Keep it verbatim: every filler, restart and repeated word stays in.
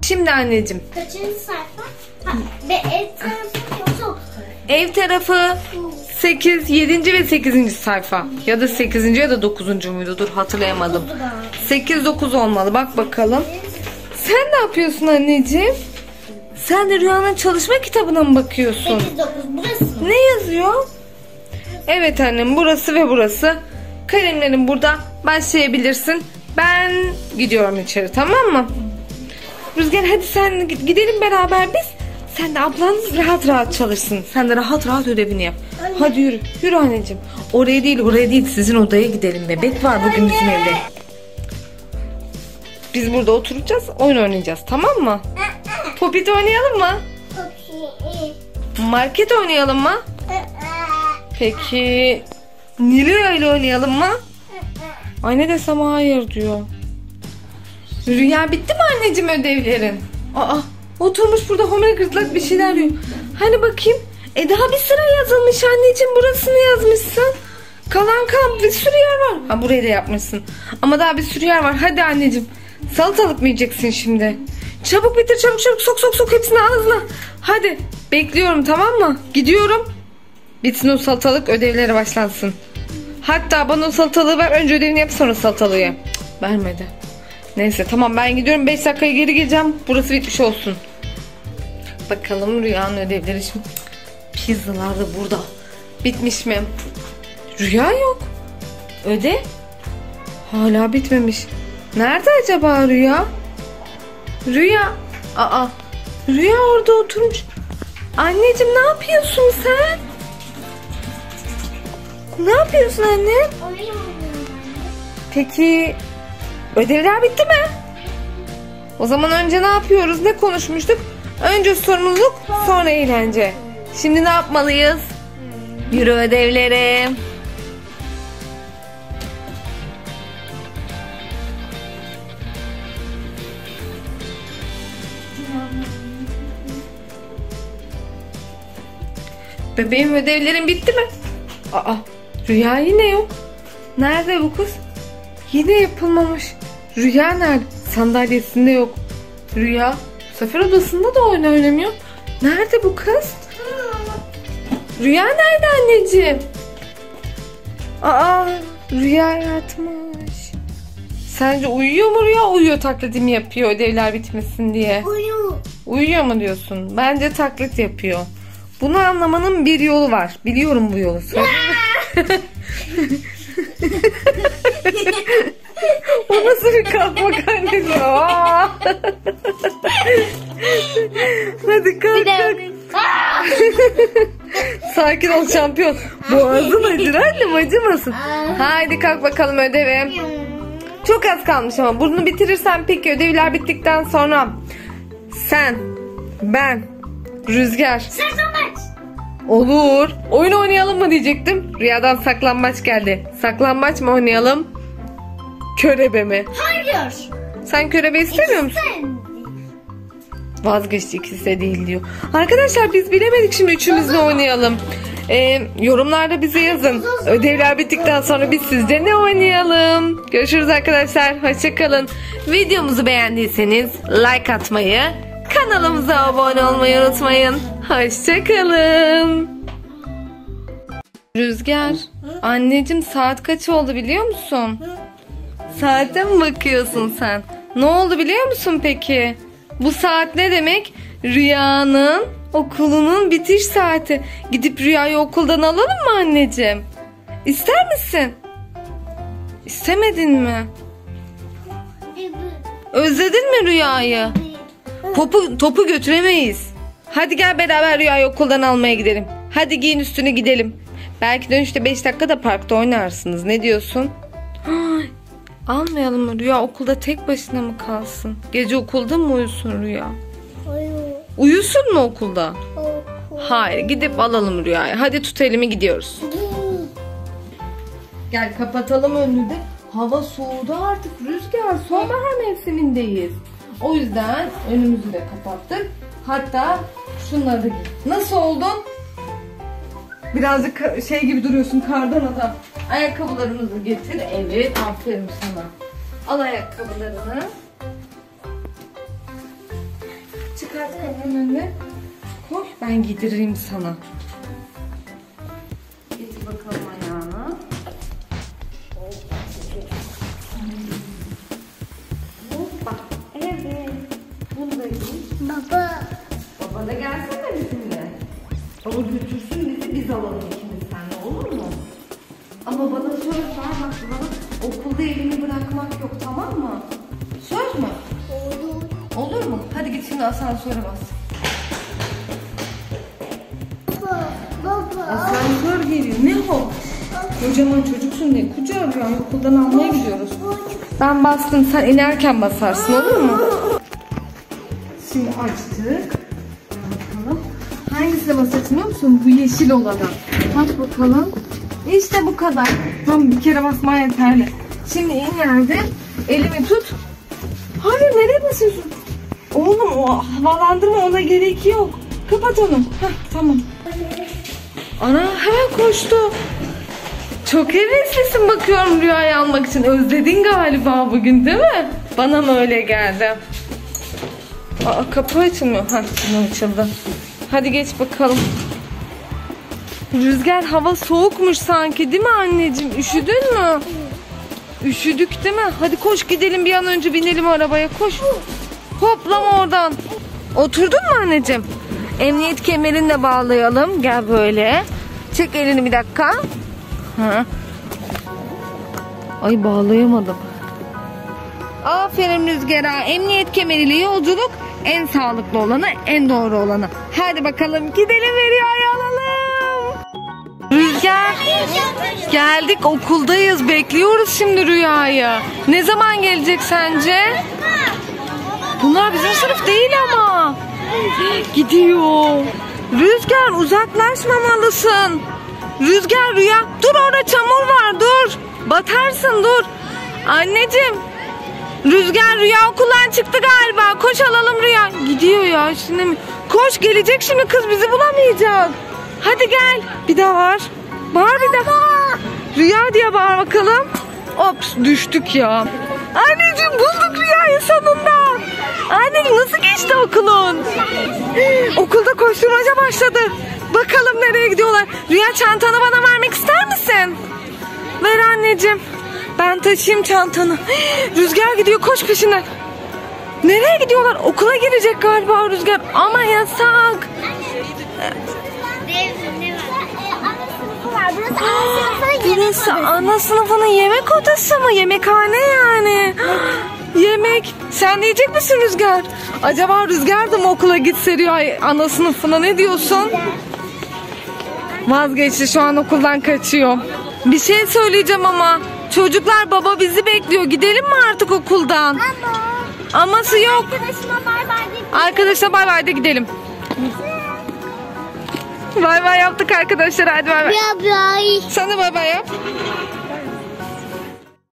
Şimdi anneciğim. Kaçıncı sayfa? Ha, ve ev tarafı yoksa okul. Ev tarafı sekiz, yedinci ve sekizinci sayfa. Ya da sekizinci ya da dokuzuncu muydu? Dur hatırlayamadım. sekiz dokuz olmalı. Bak bakalım. Sen ne yapıyorsun anneciğim? Sen de Rüya'nın çalışma kitabına mı bakıyorsun? sekiz dokuz burası mı? Ne yazıyor? Evet annem, burası ve burası. Kalemlerin burada, başlayabilirsin. Ben gidiyorum içeri, tamam mı? Rüzgar hadi sen gidelim beraber biz. Sen de ablan rahat rahat çalışsın. Sen de rahat rahat ödevini yap. Anne. Hadi yürü. Yürü anneciğim. Oraya değil oraya değil, sizin odaya gidelim. Bebek var bugün Anne. bizim evde. Biz burada oturacağız, oyun oynayacağız, tamam mı? Popit oynayalım mı? Market oynayalım mı? Peki Nilüya ile oynayalım mı? Ay ne desem hayır diyor. Rüya bitti mi anneciğim ödevlerin? Aa, oturmuş burada homur gırtlak bir şeyler diyor. Hani bakayım. E daha bir sıra yazılmış anneciğim, burasını yazmışsın. Kalan kamp bir sürü yer var. Ha burayı da yapmışsın. Ama daha bir sürü yer var. Hadi anneciğim. Salatalık mı yiyeceksin şimdi? Çabuk bitir, çabuk çabuk sok sok sok hepsini ağzına. Hadi bekliyorum, tamam mı? Gidiyorum. Bitsin o salatalık, ödevlere başlansın. Hatta bana o salatalığı ver, önce ödevini yap sonra salatalığı ye. Cık, vermedi. Neyse tamam, ben gidiyorum, beş dakikaya geri geleceğim. Burası bitmiş olsun. Bakalım Rüya'nın ödevleri şimdi. Pizzalar da burada. Bitmiş mi? Rüya yok. Ödev hala bitmemiş. Nerede acaba Rüya? Rüya. Aa. Rüya orada oturmuş. Anneciğim ne yapıyorsun sen? Ne yapıyorsun anne? Oyun oynuyorum. Peki ödevler bitti mi? O zaman önce ne yapıyoruz? Ne konuşmuştuk? Önce sorumluluk, sonra eğlence. Şimdi ne yapmalıyız? Yürü ödevlere. Bebeğim ödevlerin bitti mi? Aa, Rüya yine yok. Nerede bu kız? Yine yapılmamış. Rüya nerede? Sandalyesinde yok. Rüya bu sefer odasında da oyun oynamıyor. Nerede bu kız? Rüya nerede anneciğim? Aa, Rüya yatmış. Sence uyuyor mu Rüya? Uyuyor, taklidimi yapıyor ödevler bitmesin diye. Uyuyor. Uyuyor mu diyorsun? Bence taklit yapıyor. Bunu anlamanın bir yolu var. Biliyorum bu yolu. O nasıl bir kalkmak anneciğim? Hadi kalk kalk. Sakin ol şampiyon. Boğazın acır annem, acımasın. Haydi kalk bakalım ödeve. Çok az kalmış ama bunu bitirirsen peki ödevler bittikten sonra sen, ben, Rüzgar. Saklambaç. Olur. Oyun oynayalım mı diyecektim. Rüyadan saklambaç geldi. Saklambaç mı oynayalım? Körebe mi? Hayır. Sen körebe istemiyor musun? Sen. Vazgeçti, ikisi de değil diyor. Arkadaşlar biz bilemedik, şimdi üçümüz de oynayalım. Ee, yorumlarda bize yazın. Ödevler bittikten sonra biz sizce ne oynayalım? Görüşürüz arkadaşlar. Hoşçakalın. Videomuzu beğendiyseniz like atmayı, kanalımıza abone olmayı unutmayın. Hoşçakalın. Rüzgar, anneciğim saat kaç oldu biliyor musun? Saate mi bakıyorsun sen? Ne oldu biliyor musun peki? Bu saat ne demek? Rüyanın okulunun bitiş saati. Gidip Rüya'yı okuldan alalım mı anneciğim? İster misin? İstemedin mi? Özledin mi Rüya'yı? Topu, topu götüremeyiz. Hadi gel beraber Rüya'yı okuldan almaya gidelim. Hadi giyin üstüne gidelim. Belki dönüşte beş dakika da parkta oynarsınız. Ne diyorsun? Ay, almayalım mı? Rüya okulda tek başına mı kalsın? Gece okulda mı uyusun Rüya? Uyuyor. Uyusun mu okulda? Okul. Hayır, gidip alalım Rüya'yı. Hadi tut elimi, gidiyoruz. Gel kapatalım önünü de. Hava soğudu artık Rüzgar. Sonbahar mevsimindeyiz. O yüzden önümüzü de kapattık. Hatta şunları da giy. Nasıl oldun? Birazcık şey gibi duruyorsun, kardan adam. Ayakkabılarımızı getir. Evet, aferin sana. Al ayakkabılarını. çıkart kapının önüne. Koy, ben giydiririm sana. Getir bakalım ayağına. Hoppa. Evet. Bunu da giy. Baba. Baba da gelsene bizimle. Baba götürsün bizi, biz alalım ikimiz seninle, olur mu? Ama bana söz ver, bak bana okulda elini bırakmak yok, tamam mı? Söz mü? Olur. Olur mu? Hadi git şimdi asansöre bas. Baba. Baba. Asansör geliyor. Ne o? Kocaman çocuksun diye kucağı arıyor. Okuldan almaya gidiyoruz. Ben bastım, sen inerken basarsın, olur mu? Şimdi açtık. Bakalım. Hangisine basacaksın biliyor musun? Bu yeşil olana. Bak bakalım. İşte bu kadar. Tamam, bir kere basman yeterli. Şimdi in yerde. Elimi tut. Hayır, nereye basıyorsun? Oğlum, o havalandırma, ona gerek yok. Kapat onu. Heh, tamam. Ana hemen koştu. Çok heveslisin bakıyorum Rüya'yı almak için. Özledin galiba bugün, değil mi? Bana mı öyle geldi? Aa, kapı açılmıyor. Heh, şimdi açıldı. Hadi geç bakalım. Rüzgar, hava soğukmuş sanki, değil mi anneciğim? Üşüdün mü? Üşüdük değil mi? Hadi koş gidelim, bir an önce binelim arabaya, koş. Hoplama oradan. Oturdun mu anneciğim? Emniyet kemerini de bağlayalım. Gel böyle. Çek elini bir dakika. Ha. Ay, bağlayamadım. Aferin Rüzgar'a. Emniyet kemeriyle yolculuk en sağlıklı olanı, en doğru olanı. Hadi bakalım gidelim ve Rüya'yı alalım. Rüzgar, geldik, okuldayız, bekliyoruz şimdi Rüya'yı. Ne zaman gelecek sence? Bunlar bizim sınıf değil ama. Gidiyor. Rüzgar, uzaklaşmamalısın. Rüzgar, Rüya, dur, orada çamur var, dur. Batarsın, dur. Anneciğim, Rüzgar, Rüya okuldan çıktı galiba. Koş alalım Rüya. Gidiyor ya şimdi mi? Koş, gelecek şimdi kız, bizi bulamayacak. Hadi gel. Bir daha var. Bağır bir daha. Rüya diye bağır bakalım. Ops, düştük ya. Anneciğim, bulduk Rüya'yı sonunda. Anneciğim, nasıl geçti okulun? Okulda koşturmaca başladı. Bakalım nereye gidiyorlar. Rüya, çantanı bana vermek ister misin? Ver anneciğim. Ben taşıyayım çantanı. Rüzgar gidiyor, koş peşinden. Nereye gidiyorlar? Okula girecek galiba Rüzgar. Ama yasak. Burası ana sınıfının yemek odası mı? Yemekhane yani. Yemek. Sen de yiyecek misin Rüzgar? Acaba Rüzgar da mı okula gitse Rüya ana sınıfına, ne diyorsun? Vazgeçti, şu an okuldan kaçıyor. Bir şey söyleyeceğim ama. Çocuklar, baba bizi bekliyor. Gidelim mi artık okuldan? Ama. Aması yok. Arkadaşıma bay bay de. Arkadaşlar bay bay de gidelim. Bay bay yaptık arkadaşlar, hadi bay bay. Bay bay. Sen de bay bay yap.